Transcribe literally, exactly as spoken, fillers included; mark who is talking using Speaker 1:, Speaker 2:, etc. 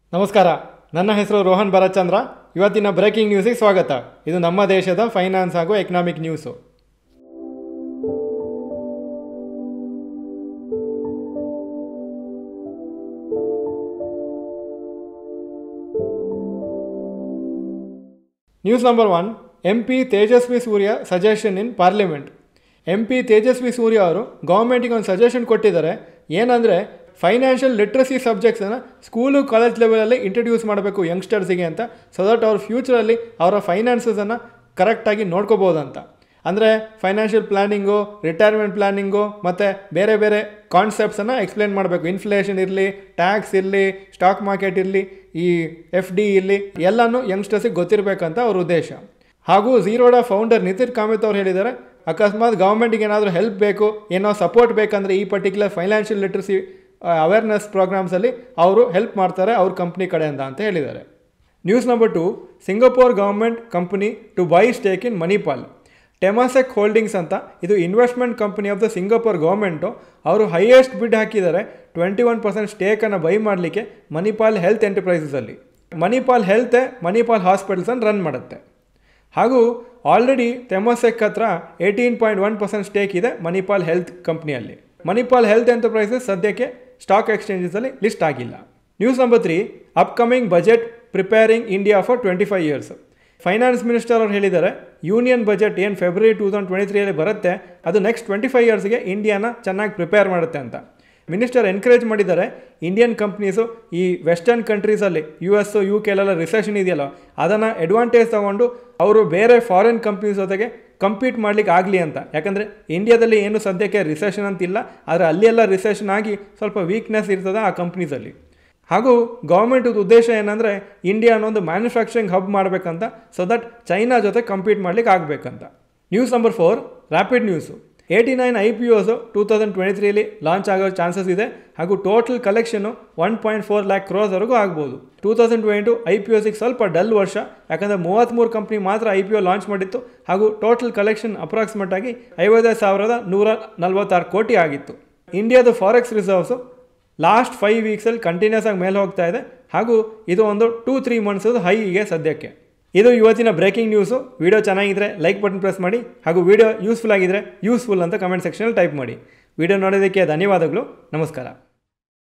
Speaker 1: ನಮಸ್ಕಾರ, ನನ್ನ ಹೆಸರು ರೋಹನ್ ಭರತ್ಚಂದ್ರ. ಇವತ್ತಿನ ಬ್ರೇಕಿಂಗ್ ನ್ಯೂಸಿಗೆ ಸ್ವಾಗತ. ಇದು ನಮ್ಮ ದೇಶದ ಫೈನಾನ್ಸ್ ಹಾಗೂ economic news. News number one, M P Tejasvi Surya suggestion in parliament. M P Tejasvi Surya ಅವರು ಗೌರ್ಮೆಂಟಿಗೆ ಒಂದು ಸಜೆಷನ್ ಕೊಟ್ಟಿದ್ದಾರೆ. ಏನಂದರೆ, ಫೈನಾನ್ಷಿಯಲ್ ಲಿಟ್ರಸಿ ಸಬ್ಜೆಕ್ಟ್ಸನ್ನು ಸ್ಕೂಲು ಕಾಲೇಜ್ ಲೆವೆಲಲ್ಲಿ ಇಂಟ್ರಡ್ಯೂಸ್ ಮಾಡಬೇಕು ಯಂಗ್ಸ್ಟರ್ಸಿಗೆ ಅಂತ, ಸೊ ದಟ್ ಅವ್ರ ಫ್ಯೂಚರಲ್ಲಿ ಅವರ ಫೈನಾನ್ಸಸನ್ನು ಕರೆಕ್ಟಾಗಿ ನೋಡ್ಕೋಬೋದಂತ. ಅಂದರೆ ಫೈನಾನ್ಷಿಯಲ್ ಪ್ಲ್ಯಾನಿಂಗು, ರಿಟೈರ್ಮೆಂಟ್ ಪ್ಲ್ಯಾನಿಂಗು ಮತ್ತು ಬೇರೆ ಬೇರೆ ಕಾನ್ಸೆಪ್ಟ್ಸನ್ನು ಎಕ್ಸ್ಪ್ಲೇನ್ ಮಾಡಬೇಕು. ಇನ್ಫ್ಲೇಷನ್ ಇರಲಿ, ಟ್ಯಾಕ್ಸ್ ಇರಲಿ, ಸ್ಟಾಕ್ ಮಾರ್ಕೆಟ್ ಇರಲಿ, ಈ ಎಫ್ ಡಿ ಇರಲಿ, ಎಲ್ಲನೂ ಯಂಗ್ಸ್ಟರ್ಸಿಗೆ ಗೊತ್ತಿರಬೇಕಂತ ಅವ್ರ ಉದ್ದೇಶ. ಹಾಗೂ ಝೀರೋಡಾ ಫೌಂಡರ್ ನಿತಿನ್ ಕಾಮತ್ ಅವ್ರು ಹೇಳಿದ್ದಾರೆ, ಅಕಸ್ಮಾತ್ ಗೌರ್ಮೆಂಟಿಗೆ ಏನಾದರೂ ಹೆಲ್ಪ್ ಬೇಕು, ಏನೋ ಸಪೋರ್ಟ್ ಬೇಕಂದರೆ ಈ ಪರ್ಟಿಕ್ಯುಲರ್ ಫೈನಾನ್ಷಿಯಲ್ ಲಿಟ್ರಸಿ ಅವೇರ್ನೆಸ್ ಪ್ರೋಗ್ರಾಮ್ಸಲ್ಲಿ ಅವರು ಹೆಲ್ಪ್ ಮಾಡ್ತಾರೆ ಅವ್ರ ಕಂಪ್ನಿ ಕಡೆಯಿಂದ ಅಂತ ಹೇಳಿದ್ದಾರೆ. News number two, Singapore government company to buy stake in Manipal. Temasek Holdings ಅಂತ, ಇದು investment company of the Singapore government. ಅವರು ಹೈಯೆಸ್ಟ್ ಬಿಡ್ ಹಾಕಿದ್ದಾರೆ, ಟ್ವೆಂಟಿ ಒನ್ ಪರ್ಸೆಂಟ್ ಸ್ಟೇಕನ್ನು ಬೈ ಮಾಡಲಿಕ್ಕೆ ಮಣಿಪಾಲ್ ಹೆಲ್ತ್ ಎಂಟರ್ಪ್ರೈಸಸಲ್ಲಿ. ಮಣಿಪಾಲ್ ಹೆಲ್ತೇ ಮಣಿಪಾಲ್ ಹಾಸ್ಪಿಟಲ್ಸನ್ನು ರನ್ ಮಾಡುತ್ತೆ. ಹಾಗೂ ಆಲ್ರೆಡಿ ಟೆಮಾಸೆಕ್ ಹತ್ರ eighteen point one percent stake ಇದೆ ಮಣಿಪಾಲ್ ಹೆಲ್ತ್ ಕಂಪ್ನಿಯಲ್ಲಿ. ಮಣಿಪಾಲ್ ಹೆಲ್ತ್ ಎಂಟರ್ಪ್ರೈಸಸ್ ಸದ್ಯಕ್ಕೆ ಸ್ಟಾಕ್ ಎಕ್ಸ್ಚೇಂಜಸಲ್ಲಿ ಲಿಸ್ಟ್ ಆಗಿಲ್ಲ. News number three, upcoming budget preparing India for twenty five years. Finance minister ಅವರು ಹೇಳಿದ್ದಾರೆ, ಯೂನಿಯನ್ ಬಜೆಟ್ ಏನು ಫೆಬ್ರವರಿ ಟೂ ತೌಸಂಡ್ ಟ್ವೆಂಟಿ ತ್ರೀಯಲ್ಲಿ ಬರುತ್ತೆ, ಅದು ನೆಕ್ಸ್ಟ್ ಟ್ವೆಂಟಿ ಫೈವ್ ಇಯರ್ಸ್ಗೆ ಇಂಡಿಯಾನ ಚೆನ್ನಾಗಿ ಪ್ರಿಪೇರ್ ಮಾಡುತ್ತೆ ಅಂತ. ಮಿನಿಸ್ಟರ್ ಎನ್ಕರೇಜ್ ಮಾಡಿದ್ದಾರೆ ಇಂಡಿಯನ್ ಕಂಪ್ನೀಸು ಈ ವೆಸ್ಟರ್ನ್ ಕಂಟ್ರೀಸಲ್ಲಿ, ಯು ಎಸ್ ಯು ಕೆಲೆಲ್ಲ ರಿಸೆಷನ್ ಇದೆಯಲ್ಲ, ಅದನ್ನು ಅಡ್ವಾಂಟೇಜ್ ತೊಗೊಂಡು ಅವರು ಬೇರೆ ಫಾರಿನ್ ಕಂಪ್ನೀಸ್ ಜೊತೆಗೆ ಕಂಪೀಟ್ ಮಾಡಲಿಕ್ಕೆ ಆಗಲಿ ಅಂತ. ಯಾಕಂದರೆ ಇಂಡಿಯಾದಲ್ಲಿ ಏನು ಸದ್ಯಕ್ಕೆ ರಿಸೆಷನ್ ಅಂತಿಲ್ಲ, ಆದರೆ ಅಲ್ಲೆಲ್ಲ ರಿಸೆಷನ್ ಆಗಿ ಸ್ವಲ್ಪ ವೀಕ್ನೆಸ್ ಇರ್ತದೆ ಆ ಕಂಪ್ನೀಸಲ್ಲಿ. ಹಾಗೂ ಗೌರ್ಮೆಂಟ್ ಉದ್ದೇಶ ಏನಂದರೆ, ಇಂಡಿಯಾ ಅನ್ನೊಂದು ಮ್ಯಾನುಫ್ಯಾಕ್ಚರಿಂಗ್ ಹಬ್ ಮಾಡಬೇಕಂತ, ಸೊ ದಟ್ ಚೈನಾ ಜೊತೆ ಕಂಪೀಟ್ ಮಾಡಲಿಕ್ಕೆ ಆಗಬೇಕಂತ. News number four, rapid news. Eighty nine I P Os two thousand twenty ತ್ರೀಲಿ ಲಾಂಚ್ ಆಗೋ ಚಾನ್ಸಸ್ ಇದೆ. ಹಾಗೂ total collection one point four lakh ಕ್ರೋರ್ಸ್ವರೆಗೂ ಆಗ್ಬೋದು. Two thousand twenty two I P ಒಸಿಗೆ ಸ್ವಲ್ಪ ಡಲ್ ವರ್ಷ, ಯಾಕಂದರೆ ಮೂವತ್ತ್ಮೂರು ಕಂಪ್ನಿ ಮಾತ್ರ ಐ ಪಿ ಒ ಲಾಂಚ್ ಮಾಡಿತ್ತು. ಹಾಗೂ ಟೋಟಲ್ ಕಲೆಕ್ಷನ್ ಅಪ್ರಾಕ್ಸಿಮೇಟ್ ಆಗಿ ಐವತ್ತೈದು ಸಾವಿರದ ನೂರ ನಲ್ವತ್ತಾರು ಕೋಟಿ ಆಗಿತ್ತು. ಇಂಡಿಯಾದ ಫಾರೆಕ್ಸ್ ರಿಸರ್ವ್ಸು ಲಾಸ್ಟ್ ಫೈವ್ ವೀಕ್ಸಲ್ಲಿ ಕಂಟಿನ್ಯೂಸ್ ಆಗಿ ಮೇಲೆ ಹೋಗ್ತಾ ಇದೆ. ಹಾಗೂ ಇದು ಒಂದು ಟೂ ತ್ರೀ ಮಂತ್ಸದು ಹೈ ಇದೆ ಸದ್ಯಕ್ಕೆ. ಇದು ಇವತ್ತಿನ ಬ್ರೇಕಿಂಗ್ ನ್ಯೂಸು. ವಿಡಿಯೋ ಚೆನ್ನಾಗಿದ್ದರೆ ಲೈಕ್ ಬಟನ್ ಪ್ರೆಸ್ ಮಾಡಿ, ಹಾಗೂ ವಿಡಿಯೋ ಯೂಸ್ಫುಲ್ ಆಗಿದ್ದರೆ ಯೂಸ್ಫುಲ್ ಅಂತ ಕಮೆಂಟ್ ಸೆಕ್ಷನಲ್ಲಿ ಟೈಪ್ ಮಾಡಿ. ವಿಡಿಯೋ ನೋಡೋದಕ್ಕೆ ಧನ್ಯವಾದಗಳು. ನಮಸ್ಕಾರ.